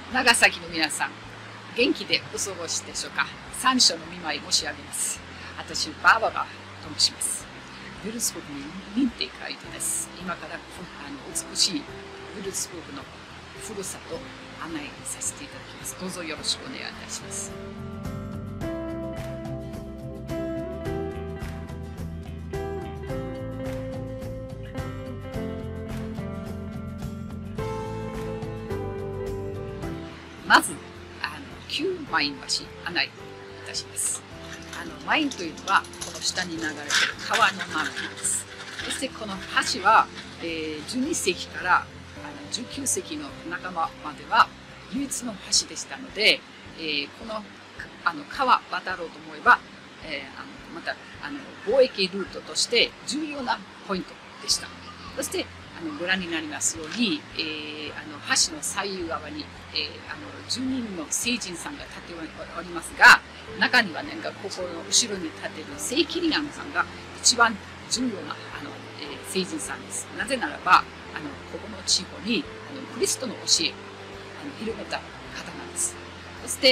長崎の皆さん、元気でお過ごしでしょうか。三所の見舞い申し上げます。私、バーバラと申します。ウルツブルクに認定会人です。今から美しいウルツブルクのふるさとを案内させていただきます。どうぞよろしくお願いいたします。まず、旧マイン橋案内いたします。マインというのは、この下に流れている川の名前です。そしてこの橋は、12世紀から19世紀の半ばまでは唯一の橋でしたので、この川渡ろうと思えば、また貿易ルートとして重要なポイントでした。そしてご覧になりますように、橋の左右側に、10人の聖人さんが立っておりますが、中にはね、ここの後ろに立っている聖キリアンさんが一番重要な聖人さんです。なぜならば、ここの地方にクリストの教え広めた方なんです。そして、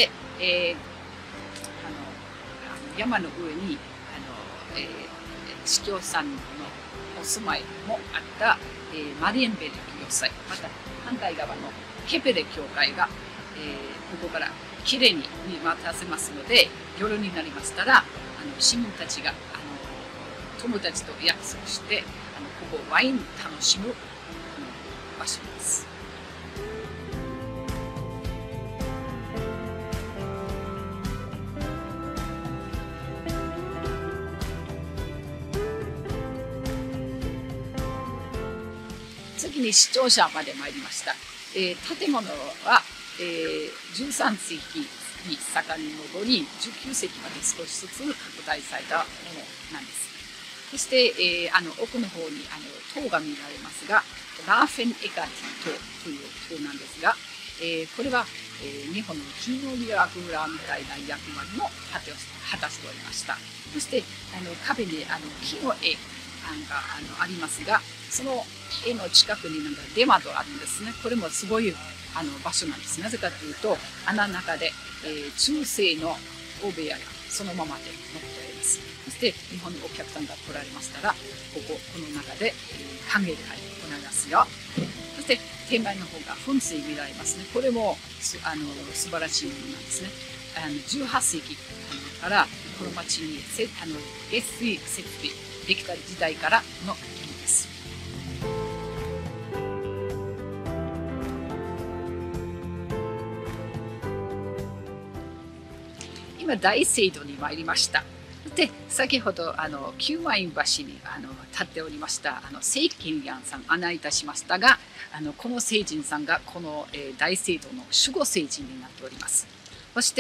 山の上に司教さんのお住まいもあった、マリエンベル教祭、また反対側のケペレ教会が、ここからきれいに見渡せますので、夜になりましたら市民たちが友達と約束してここワイン楽しむ場所です。次に市庁舎まで参りました。建物は、13世紀に遡り19世紀まで少しずつ拡大されたものなんです。そして、奥の方に塔が見られますが、ラーフェンエカティ塔という塔なんですが、これは、日本の金の櫓みたいな役割も果たしておりました。そして壁に木の絵がありますが、その絵の近くに出窓があるんですね。これもすごい場所なんです。なぜかというと、穴の中で、中世の大部屋がそのままで残っております。そして日本のお客さんが来られましたら、この中で歓迎会を促すよ。そして手前の方が噴水見られますね。これも素晴らしいものなんですね。18世紀からこの町に下水設備できた時代からのものです。今大聖堂に参りました。で、先ほど旧ワイン橋に立っておりました聖キリアンさん案内いたしましたが、この聖人さんがこの大聖堂の守護聖人になっております。そして、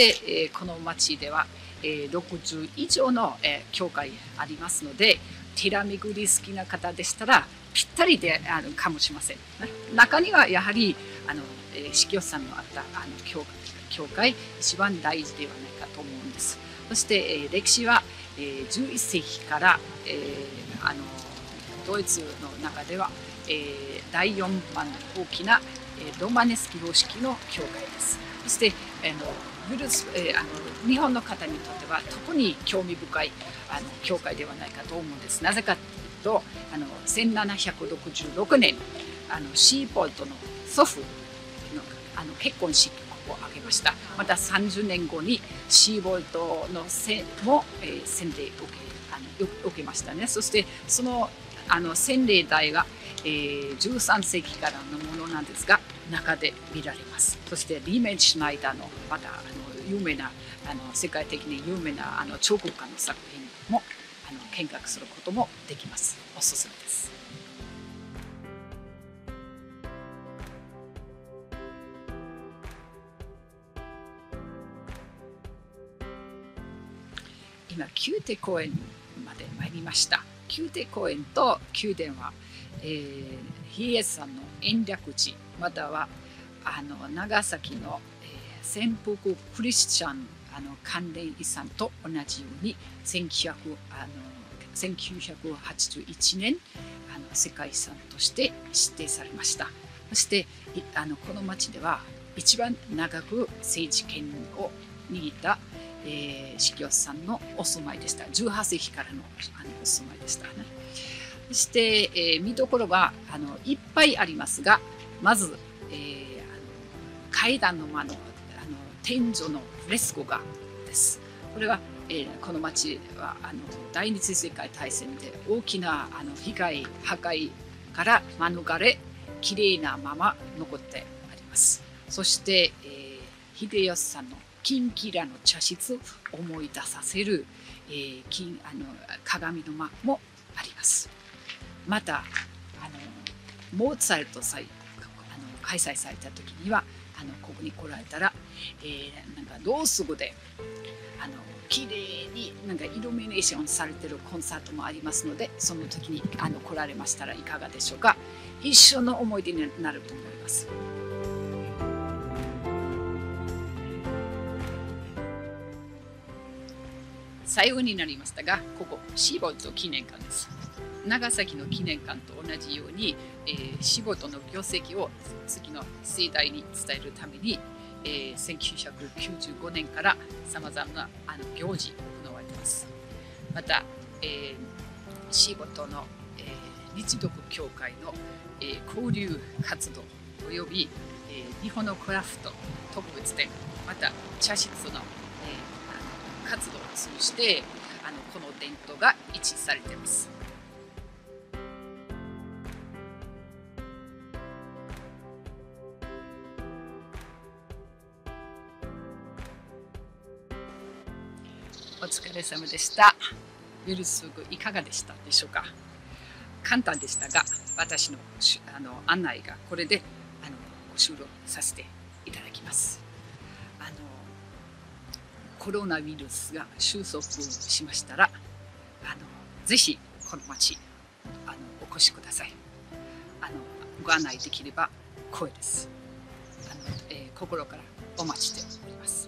この町では、60以上の教会ありますので、寺巡り好きな方でしたらぴったりでかもしれません。中にはやはり司教さんのあった教会一番大事ではないかと思うんです。そして歴史は11世紀からドイツの中では第4番の大きなロマネスキ様式の教会です。そして日本の方にとっては特に興味深い教会ではないかと思うんです。なぜかというと1766年シーポルトの祖父の結婚式を挙げました。また30年後にシーボルトのも洗礼を受けましたね。そしてその洗礼台が13世紀からのものなんですが、中で見られます。そしてリーメン・シュナイダーのまた有名な世界的に有名な彫刻家の作品も見学することもできます。おすすめです。今宮廷公園まで参りました。宮廷公園と宮殿は、比叡山の延暦寺または長崎の、潜伏クリスチャン関連遺産と同じように1981年世界遺産として指定されました。そしてこの町では一番長く政治権を握った、司教さんのお住まいでした。18世紀からの、お住まいでしたね。そして、見どころはいっぱいありますが、まず、階段の間の天井のフレスコ画です。これは、この町は第二次世界大戦で大きな被害破壊から免れ、きれいなまま残ってあります。そして、秀吉さんのキンキラの茶室を思い出させる、鏡の間もあります。またモーツァルト祭開催された時にはここに来られたら、なんかろうそくで綺麗になんかイルミネーションされてるコンサートもありますので、その時に来られましたらいかがでしょうか。一生の思い出になると思います。最後になりましたが、ここシボト記念館です。長崎の記念館と同じように、シボトの業績を次の世代に伝えるために、1995年からさまざまな行事が行われています。また、シボトの、日読協会の、交流活動および、日本のクラフト特別展、また茶室の、活動を通じてこの伝統が維持されています。お疲れ様でした。ゆるすぐいかがでしたでしょうか。簡単でしたが、私の案内がこれでご収録させていただきます。コロナウイルスが収束しましたら、ぜひこの町お越しください。ご案内できれば光栄です。心からお待ちしております。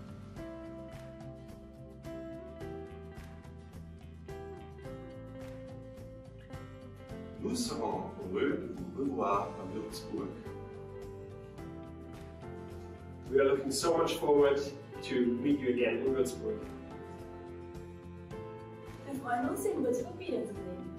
Nous serons heureux de vous revoir à Würzburg. We are looking so much forward to meet you again in Würzburg. Wir freuen uns, in Würzburg wiederzusehen.